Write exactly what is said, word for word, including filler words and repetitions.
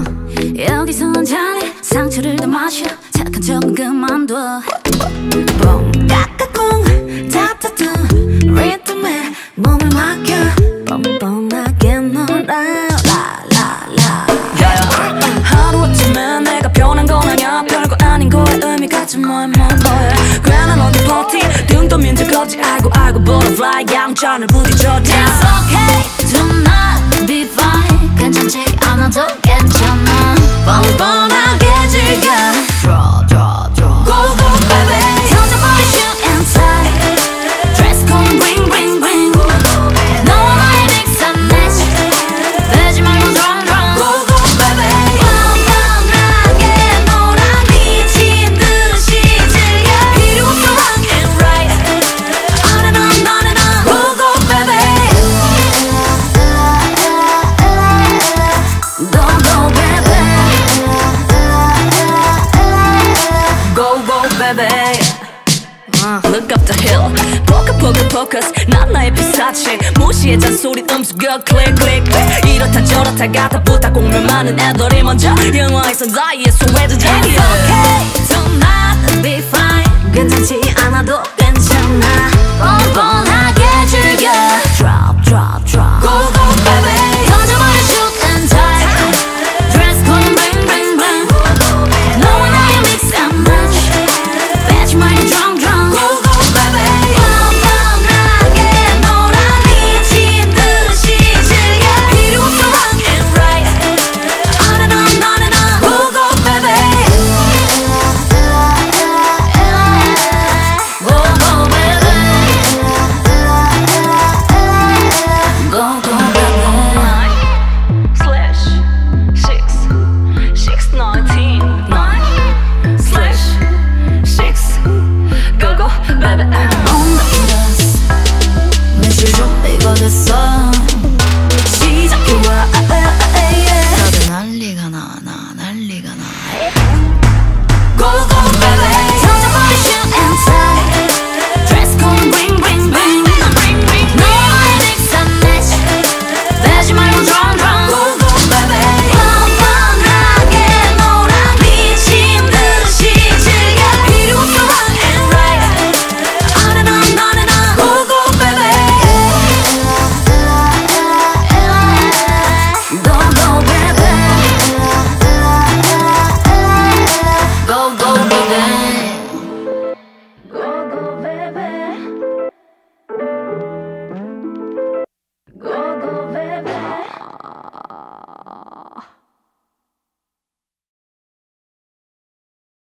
여기선 잘해 상처를 더 마셔 착한 척은 그만둬 뽕 까까꿍 타타투 리듬에 몸을 맡겨 뻔뻔하게 놀아 라라라 하루아침에 내가 변한 건 아냐 별거 아닌 거에 의미가 좀 뭐야 뭐 뭐야 괜한 어디 버티 등 떠민 적 없지 알고 알고 butterfly 양천을 부딪혀 down It's okay tonight be fine 괜찮지 않아도 괜찮아 뻔뻔하게 즐겨 Draw draw draw Go go baby 던져버린 shoe and tie Dress code bring bring bring 너와 나의 mix and match 빼지 말고 run run Go go baby 뻔뻔하게 놀아 미친 듯이 즐겨 필요 없어 wrong and right On and on on and on Go go baby Go go baby Go go baby Look up the hill Focus focus focus 난 나의 피사체 무시해 잔소리 음수겨 click click click 이렇다 저렇다 가다 부탁 공면 많은 애들이 먼저 영화에선 나의 소외도 It's 자기야 okay tonight be fine 괜찮지 않아도 괜찮아